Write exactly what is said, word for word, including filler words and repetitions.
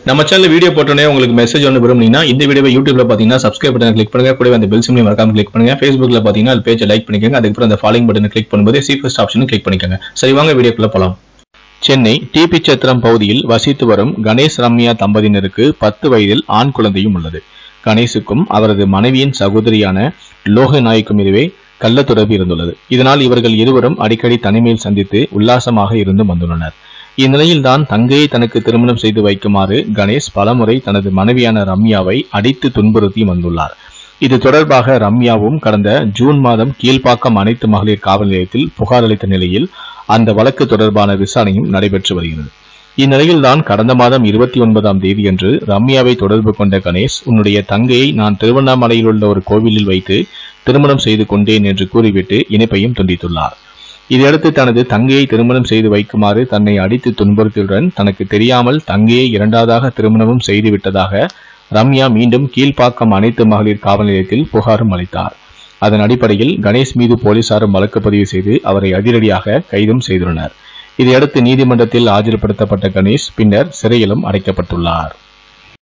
நம்ம channel video போட்டோனே உங்களுக்கு message ஒன்று விரும்புனீங்கன்னா இந்த வீடியோவை யூடியூப்ல பாத்தீங்கன்னா சப்ஸ்கிரைப் பட்டனை கிளிக் பண்ணுங்க, கூடவே அந்த பெல் சிம்பலையும் மறக்காம கிளிக் பண்ணுங்க. Facebookல பாத்தீங்கன்னா அது பேஜை லைக் பண்ணிக்கோங்க, அதுக்கப்புறம் அந்த ஃபாலோயிங் பட்டனை கிளிக் பண்ணும்போது சி ஃபர்ஸ்ட் ஆப்ஷனும் கிளிக் பண்ணிக்கோங்க. சரி வாங்க வீடியோக்குள்ள போலாம். சென்னை டிபி சத்திரம் பகுதியில் வசித்து வரும் கணேஷ் ரம்யா தம்பதியினருக்கு பத்து வயதில் ஆண் குழந்தையும் உள்ளது. கணேஷுக்கும் அவரது மனைவியின் சகோதரியான லோகநாய்க்கும் இதுவே கள்ள தொடர்பு இருந்துள்ளது. இதனால் இவர்கள் இருவரும் அடிக்கடி தனிமையில் சந்தித்து உல்லாசமாக இருந்து வந்துள்ளனர். இந்நிலையில்தான் தங்கையை தனக்கு திருமணம் செய்து வைக்குமாறு கணேஷ் பலமுறை தனது மனைவியான ரம்யாவை அடித்து துன்புறுத்தி வந்துள்ளார். இது தொடர்பாக ரம்யாவும் கடந்த ஜூன் மாதம் கீழ்ப்பாக்கம் அனைத்து மகளிர் காவல் நிலையத்தில் புகார் அளித்த நிலையில் அந்த வழக்கு தொடர்பான விசாரணையும் நடைபெற்று வருகிறது. இந்நிலையில்தான் கடந்த மாதம் இருபத்தி ஒன்பதாம் தேதியன்று ரம்யாவை தொடர்பு கொண்ட கணேஷ், உன்னுடைய தங்கையை நான் திருவண்ணாமலையில் உள்ள ஒரு கோவிலில் வைத்து திருமணம் செய்து கொண்டேன் என்று கூறிவிட்டு இணைப்பையும் துண்டித்துள்ளார். இதையடுத்து தனது தங்கையை திருமணம் செய்து வைக்குமாறு தன்னை அடித்து துன்புறுத்தியுடன் தனக்கு தெரியாமல் தங்கையை இரண்டாவதாக திருமணமும் செய்து விட்டதாக ரம்யா மீண்டும் கீழ்ப்பாக்கம் அனைத்து மகளிர் காவல் நிலையத்தில் புகாரும் அளித்தார். அதன் அடிப்படையில் கணேஷ் மீது போலீசாரும் வழக்கு பதிவு செய்து அவரை அதிரடியாக கைதும் செய்துள்ளனர். இதையடுத்து நீதிமன்றத்தில் ஆஜர்படுத்தப்பட்ட கணேஷ் பின்னர் சிறையிலும் அடைக்கப்பட்டுள்ளார்.